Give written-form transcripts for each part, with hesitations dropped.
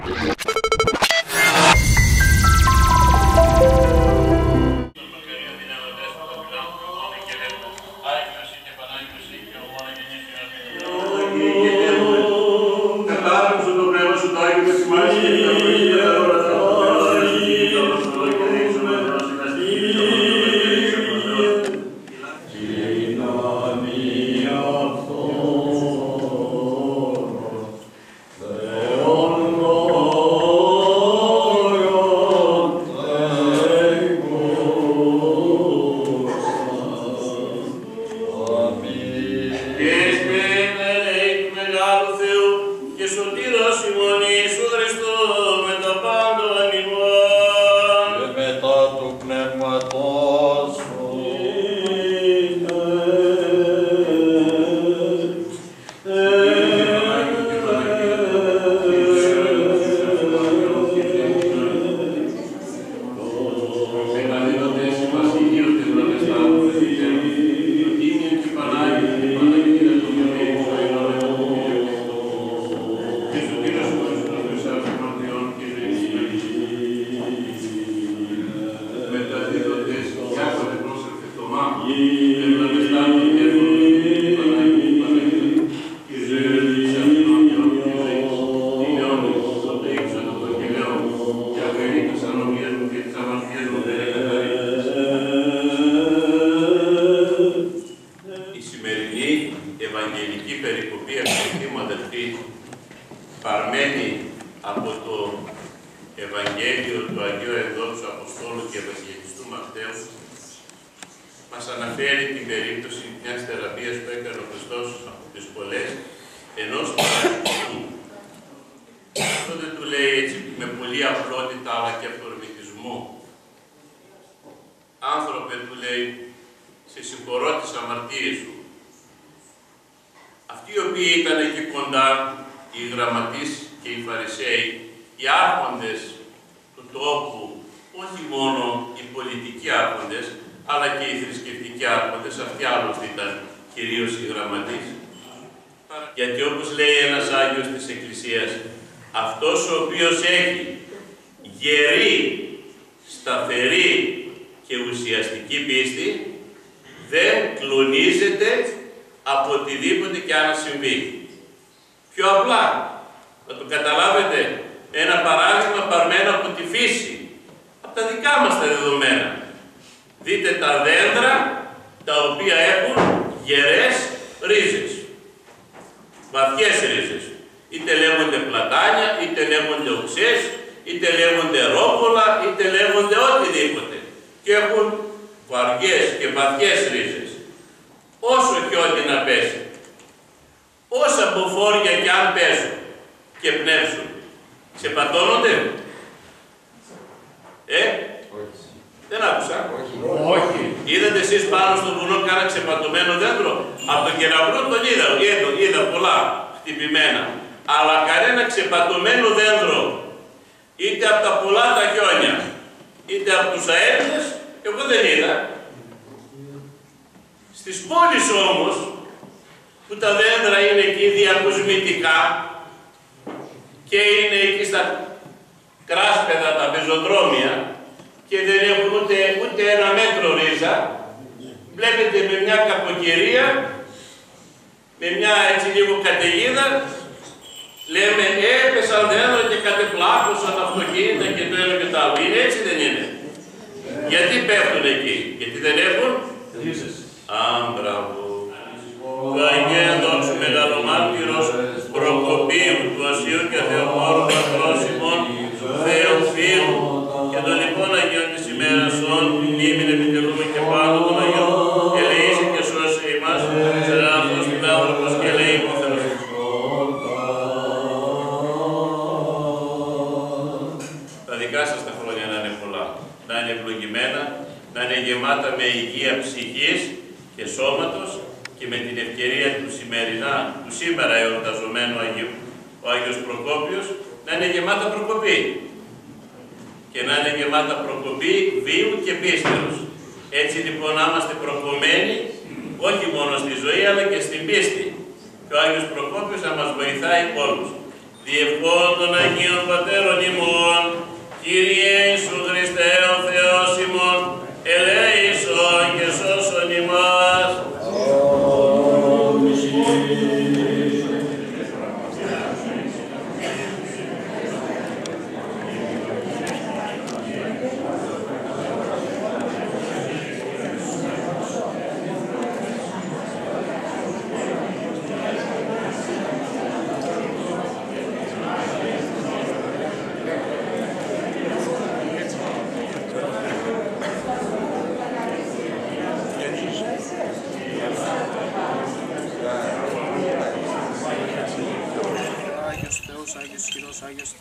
Και ο Άγιος Προκόπιος θα μας βοηθάει όλους. Διευχών των Αγίων Πατέρων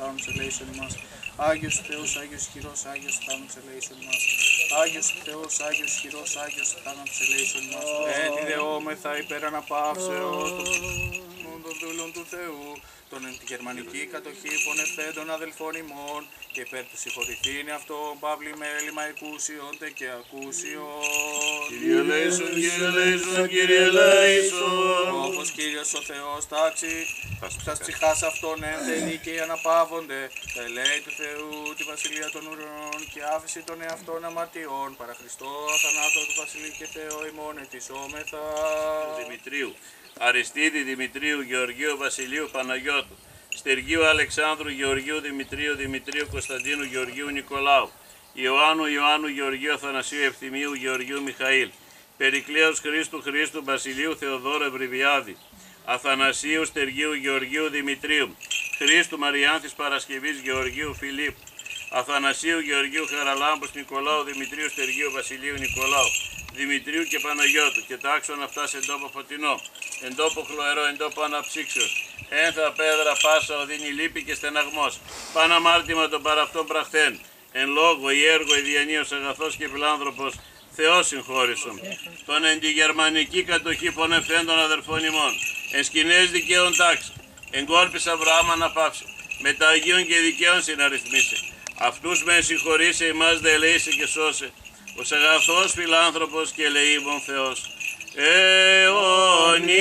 θάνατος ελέησον ημάς. Άγιος Θεός, Άγιος Χειρός, Άγιος θάνατος ελέησον ημάς. Άγιος Θεός, Άγιος Χειρός, Άγιος θάνατος ελέησον ημάς. Έτσι δεόμεθα υπέρ αναπαύσεως των δούλων του Θεού, των εν τη γερμανική κατοχή πονευθέντων αδελφών ημών, και υπέρ του συγχωρηθήνει αυτόν παύλη μέλη μαϊκούσιον τε και ακούσιον. Κύριε ελέησον, Κύριε ελέησον, Κύριε ελέησον. Όπως Κύριος ο Θεός τάξει, τας ψυχάς αυτών εν τελικοί αναπαύονται, τα ελέη του Θεού, τη βασιλεία των ουρανών και άφηση των εαυτών αμαρτιών, παρά Χριστό αθανάτω του Βασιλεί και Θεό ημών ετισόμεθα. Δημητρίου, Αριστίδη Δημητρίου, Γεωργίου Βασιλείου Παναγιώτου, Στεργίου Αλεξάνδρου, Γεωργίου Δημητρίου, Δημητρίου Κωνσταντίνου, Γεωργίου Νικολάου, Ιωάννου Γεωργίου Αθανασίου Ευθυμίου, Γεωργίου Μιχαήλ, Περικλέους Χρήστου Χρήστου Βασιλείου Θεοδόρου Ευρυβιάδη, Αθανασίου Στεργίου Γεωργίου Δημητρίου, Χρήστου Μαριάνθης Παρασκευής Γεωργίου Φιλίππου, Αθανασίου Γεωργίου Χαραλάμπους Νικολάου Δημητρίου Στεργίου Βασιλείου Νικολάου, Δημητρίου και Παναγιώτου, και τάξον αυτά σε τόπο φωτεινό, εν τόπο χλωερό, εν τόπο αναψύξεως, ένθα πέδρα πάσα οδύνη λύπη και στεναγμός, παν αμάρτημα των παραυτών πραχθέν, εν λόγω ή έργο ή διανύος αγαθός και φιλάνθρωπος, Θεός συγχώρησον. Τον εν τη γερμανική κατοχή πονευθέντων αδερφών ημών, εν σκηνές δικαίων τάξη, εν κόλπης Αβραάμ αναπαύσε, με τα Αγίων και δικαίων συναριθμίσε. Αυτούς με συγχωρήσε, ημάς δε ελέησε και σώσε, ως αγαθός φιλάνθρωπος και ελεήμων Θεός. Αιωνία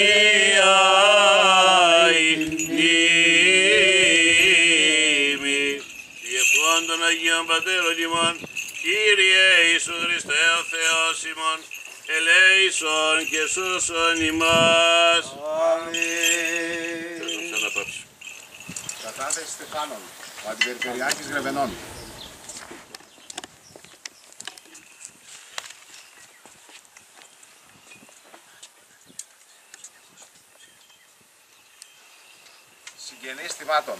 η μνήμη διευχών των Αγίων Πατέρων ημών, Κύριε Ιησού Χριστέ ο Θεός ημών, ελέησον και σώσον ημάς. Αμήν. Κατάθεση Στεφάνων, ο Αντιπεριφερειάρχης Γρεβενών. Συγγενείς θυμάτων.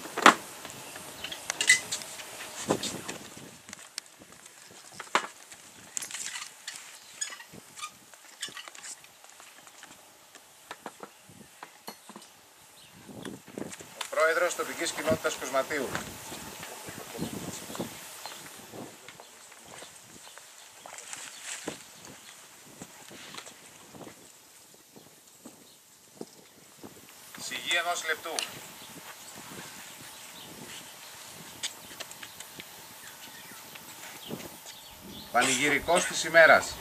Ο πρόεδρος τοπικής κοινότητας Κοσματείου. Σιγή ενός λεπτού. Πανηγυρικός της ημέρας.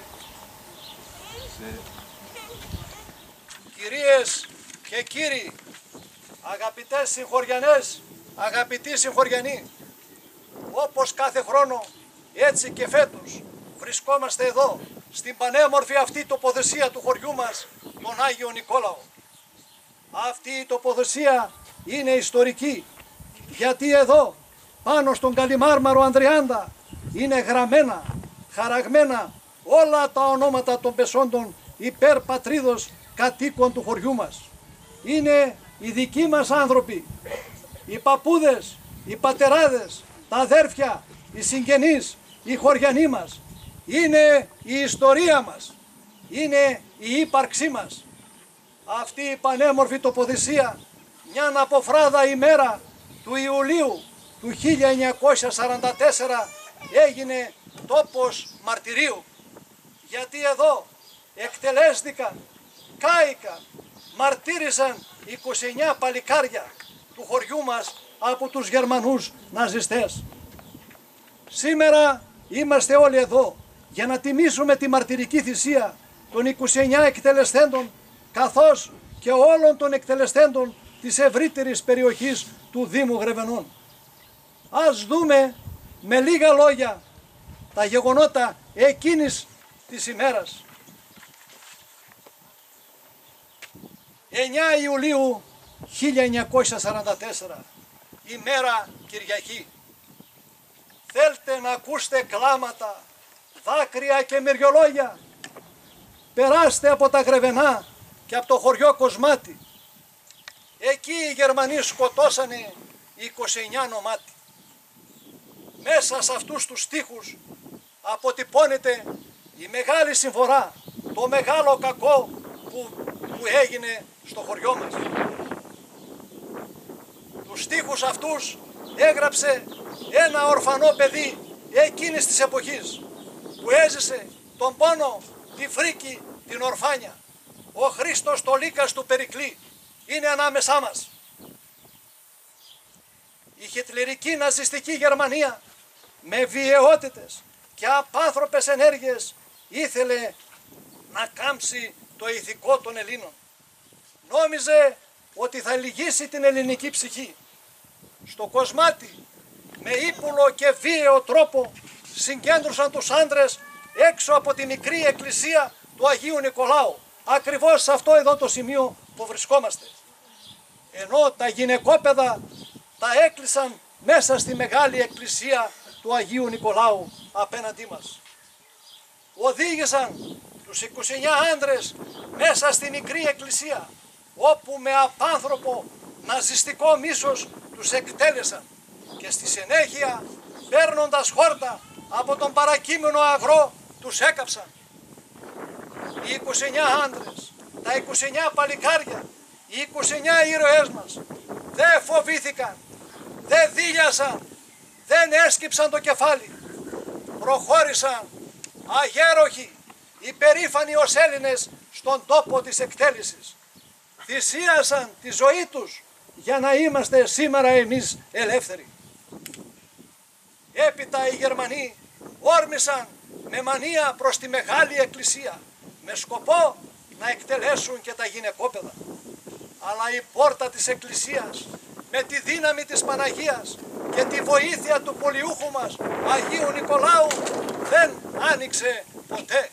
Κυρίες και κύριοι, αγαπητές συγχωριανές, αγαπητοί συγχωριανοί, όπως κάθε χρόνο, έτσι και φέτος, βρισκόμαστε εδώ, στην πανέμορφη αυτή τοποθεσία του χωριού μας, τον Άγιο Νικόλαο. Αυτή η τοποθεσία είναι ιστορική, γιατί εδώ, πάνω στον Καλιμάρμαρο Ανδριάντα, είναι γραμμένα, χαραγμένα όλα τα ονόματα των πεσόντων υπέρ πατρίδος κατοίκων του χωριού μας. Είναι οι δικοί μας άνθρωποι, οι παππούδες, οι πατεράδες, τα αδέρφια, οι συγγενείς, οι χωριανοί μας. Είναι η ιστορία μας, είναι η ύπαρξή μας. Αυτή η πανέμορφη τοποθεσία, μια αποφράδα ημέρα του Ιουλίου του 1944, έγινε τόπος μαρτυρίου, γιατί εδώ εκτελέστηκαν, κάηκαν, μαρτύρησαν 29 παλικάρια του χωριού μας από τους Γερμανούς ναζιστές. Σήμερα είμαστε όλοι εδώ για να τιμήσουμε τη μαρτυρική θυσία των 29 εκτελεστέντων, καθώς και όλων των εκτελεστέντων της ευρύτερης περιοχής του Δήμου Γρεβενών. Ας δούμε με λίγα λόγια τα γεγονότα εκείνης της ημέρας. 9 Ιουλίου 1944, ημέρα Κυριακή. Θέλετε να ακούσετε κλάματα, δάκρυα και μυριολόγια? Περάστε από τα Γρεβενά και από το χωριό Κοσμάτη. Εκεί οι Γερμανοί σκοτώσανε 29 νομάτι. Μέσα σε αυτούς τους στίχους αποτυπώνεται η μεγάλη συμφορά, το μεγάλο κακό που έγινε στο χωριό μας. Τους στίχους αυτούς έγραψε ένα ορφανό παιδί εκείνης της εποχής που έζησε τον πόνο, τη φρίκη, την ορφάνια. Ο Χρήστος Τολίκας του Περικλή είναι ανάμεσά μας. Η χιτλερική ναζιστική Γερμανία με βιαιότητες και απάνθρωπες ενέργειες ήθελε να κάμψει το ηθικό των Ελλήνων. Νόμιζε ότι θα λυγίσει την ελληνική ψυχή. Στο Κοσμάτι με ύπουλο και βίαιο τρόπο συγκέντρωσαν τους άντρες έξω από τη μικρή εκκλησία του Αγίου Νικολάου, ακριβώς σε αυτό εδώ το σημείο που βρισκόμαστε. Ενώ τα γυναικόπαιδα τα έκλεισαν μέσα στη μεγάλη εκκλησία του Αγίου Νικολάου απέναντί μας. Οδήγησαν τους 29 άντρες μέσα στη μικρή εκκλησία, όπου με απάνθρωπο ναζιστικό μίσος τους εκτέλεσαν και στη συνέχεια, παίρνοντας χόρτα από τον παρακείμενο αγρό, τους έκαψαν. Οι 29 άντρες, τα 29 παλικάρια, οι 29 ήρωές μας δεν φοβήθηκαν, δεν δίλιασαν, δεν έσκυψαν το κεφάλι. Προχώρησαν αγέροχοι, υπερήφανοι ως Έλληνες στον τόπο της εκτέλεσης. Θυσίασαν τη ζωή τους για να είμαστε σήμερα εμείς ελεύθεροι. Έπειτα οι Γερμανοί όρμησαν με μανία προς τη μεγάλη εκκλησία με σκοπό να εκτελέσουν και τα γυναικόπαιδα. Αλλά η πόρτα της εκκλησίας με τη δύναμη της Παναγίας και τη βοήθεια του πολιούχου μας Αγίου Νικολάου δεν άνοιξε ποτέ.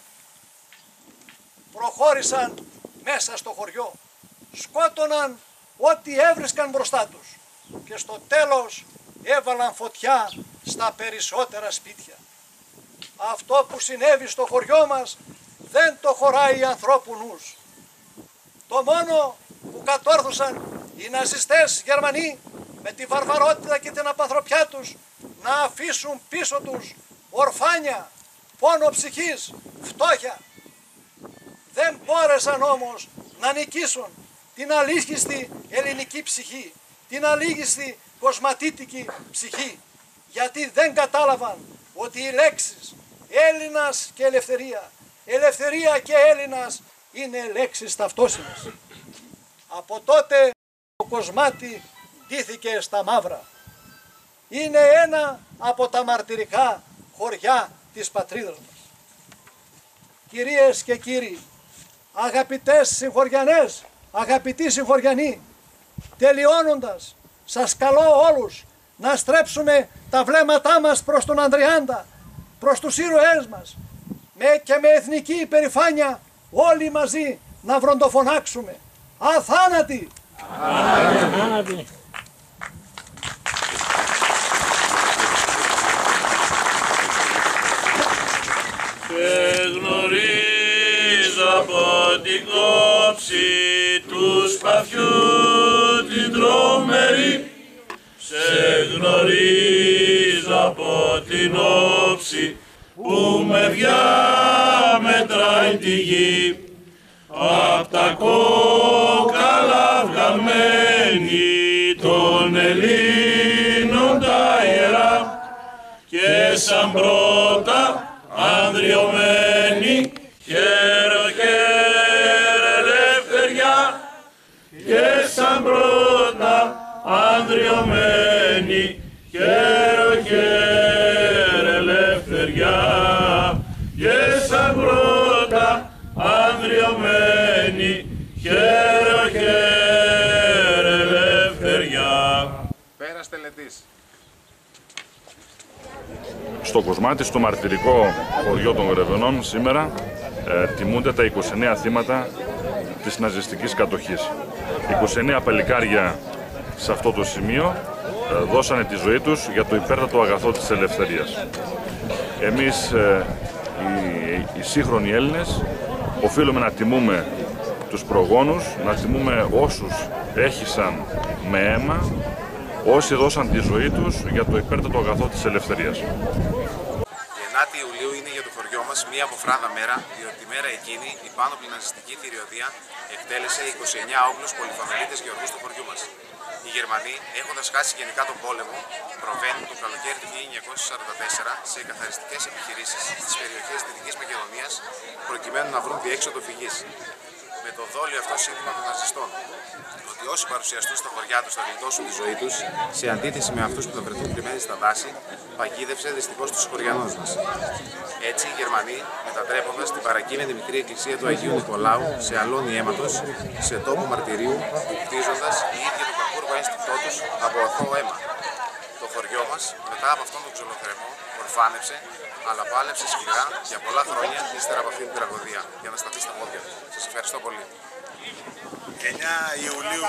Προχώρησαν μέσα στο χωριό, σκότωναν ό,τι έβρισκαν μπροστά τους και στο τέλος έβαλαν φωτιά στα περισσότερα σπίτια. Αυτό που συνέβη στο χωριό μας δεν το χωράει ανθρώπου νους. Το μόνο που κατόρθωσαν οι ναζιστές Γερμανοί με τη βαρβαρότητα και την απανθρωπιά τους να αφήσουν πίσω τους ορφάνια, πόνο ψυχής, φτώχεια. Δεν μπόρεσαν όμως να νικήσουν την αλήθιστη ελληνική ψυχή, την αλήθιστη κοσματίτικη ψυχή, γιατί δεν κατάλαβαν ότι οι λέξεις Έλληνας και ελευθερία, ελευθερία και Έλληνας είναι λέξεις ταυτόσιμες. Από τότε το Κοσμάτι ντύθηκε στα μαύρα. Είναι ένα από τα μαρτυρικά χωριά της πατρίδας μας. Κυρίες και κύριοι, αγαπητές συγχωριανές, αγαπητοί συγχωριανοί, τελειώνοντας, σας καλώ όλους να στρέψουμε τα βλέμματά μας προς τον Ανδριάντα, προς τους ήρωές μας και με εθνική υπερηφάνεια όλοι μαζί να βροντοφωνάξουμε αθάνατοι! Αθάνατοι! Σε γνωρίζω από την κόψη του σπαθιού την τρομερή, σε γνωρίζω από την όψη που με διαμετράει τη γη, απ' τα κόκαλα βγαλμένη των Ελλήνων τα ιερά και σαν πρώτα ανδριωμένη χαίρο χαίρε ελευθεριά και σαν πρώτα ανδριωμένη χαίρο χαίρε ελευθεριά και σαν πρώτα ανδριωμένη χαίρο χαίρε ελευθεριά. Πέρας τελετής. Στο Κοσμάτι, στο μαρτυρικό χωριό των Γρεβενών, σήμερα τιμούνται τα 29 θύματα της ναζιστικής κατοχής. 29 παλικάρια σε αυτό το σημείο δώσανε τη ζωή τους για το υπέρτατο αγαθό της ελευθερίας. Εμείς, οι σύγχρονοι Έλληνες, οφείλουμε να τιμούμε τους προγόνους, να τιμούμε όσους έχισαν με αίμα, όσοι δώσαν τη ζωή τους για το υπέρτατο αγαθό της ελευθερίας. Η 9η Ιουλίου είναι για το χωριό μας μία αποφράδα μέρα, διότι τη μέρα εκείνη η πάνωπλη ναζιστική θηριωδία εκτέλεσε 29 όπλους πολυφαμελίτες γεωργούς του χωριού μας. Οι Γερμανοί, έχοντας χάσει γενικά τον πόλεμο, προβαίνουν το καλοκαίρι του 1944 σε καθαριστικές επιχειρήσεις στις περιοχές της Δυτικής Μακεδονίας προκειμένου να βρουν διέξοδο φυγής. Με το δόλιο αυτό σύνθημα των ναζιστών, ότι όσοι παρουσιαστούν στα χωριά τους θα γλιτώσουν τη ζωή τους, σε αντίθεση με αυτούς που θα βρεθούν κρυμμένοι στα δάση, παγίδευσε δυστυχώς τους χωριανούς μας. Έτσι, οι Γερμανοί, μετατρέποντας την παρακείμενη μικρή εκκλησία του Αγίου Νικολάου σε αλόνι αίματος, σε τόπο μαρτυρίου, κτίζοντας οι ίδιοι το κακούργο ένστικτό τους από αθώο αίμα. Το χωριό μας, μετά από αυτόν τον ξυλοθρεμό, ορφάνευσε, αλλά πάλεψε σκληρά για πολλά χρόνια ύστερα από αυτή την τραγωδία, για να σταθεί στα πόδια. Σας ευχαριστώ πολύ. 9 Ιουλίου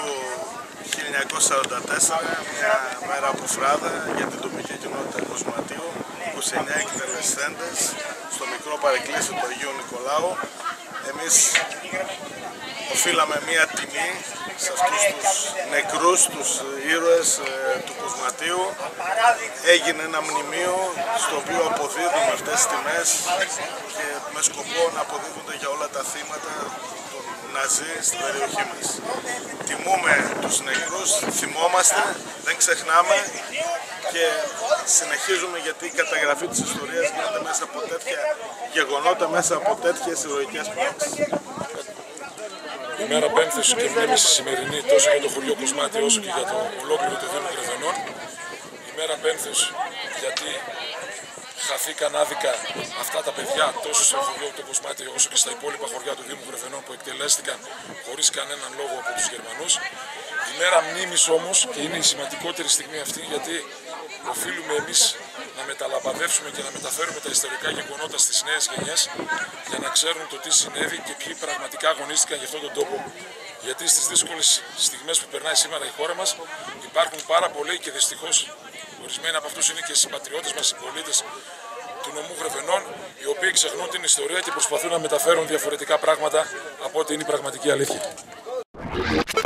1944, μια μέρα από φράδα για την τοπική κοινότητα Κοσματίου, 29 εκτελεσθέντες στο μικρό παρεκκλήσιο του Αγίου Νικολάου. Εμείς οφείλαμε μια τιμή σε αυτούς τους νεκρούς, τους ήρωες του Κοσματίου. Έγινε ένα μνημείο στο οποίο αποδίδουμε αυτές τις τιμές και με σκοπό να αποδίδονται για όλα τα θύματα των Ναζί στην περιοχή μας. Τιμούμε τους νεκρούς, θυμόμαστε, δεν ξεχνάμε και συνεχίζουμε, γιατί η καταγραφή της ιστορίας γίνεται μέσα από τέτοια γεγονότα, μέσα από τέτοιες ηρωικές πράξεις. Η μέρα πένθους και μνήμης σημερινή τόσο για το χωριό Κοσμάτι όσο και για το ολόκληρο του Δήμου Γρεβενών. Η μέρα πένθους γιατί χαθήκαν άδικα αυτά τα παιδιά τόσο στο χωριό του Κοσμάτι όσο και στα υπόλοιπα χωριά του Δήμου Γρεβενών που εκτελέστηκαν χωρίς κανέναν λόγο από τους Γερμανούς. Η μέρα μνήμης όμως, και είναι η σημαντικότερη στιγμή αυτή, γιατί οφείλουμε εμείς να μεταλαμπαδεύσουμε και να μεταφέρουμε τα ιστορικά γεγονότα στις νέες γενιές για να ξέρουν το τι συνέβη και ποιοι πραγματικά αγωνίστηκαν για αυτόν τον τόπο. Γιατί στις δύσκολες στιγμές που περνάει σήμερα η χώρα μας υπάρχουν πάρα πολλοί και δυστυχώς ορισμένοι από αυτούς είναι και οι συμπατριώτες μας, οι πολίτες του νομού Γρεβενών, οι οποίοι ξεχνούν την ιστορία και προσπαθούν να μεταφέρουν διαφορετικά πράγματα από ό,τι είναι η πραγματική αλήθεια.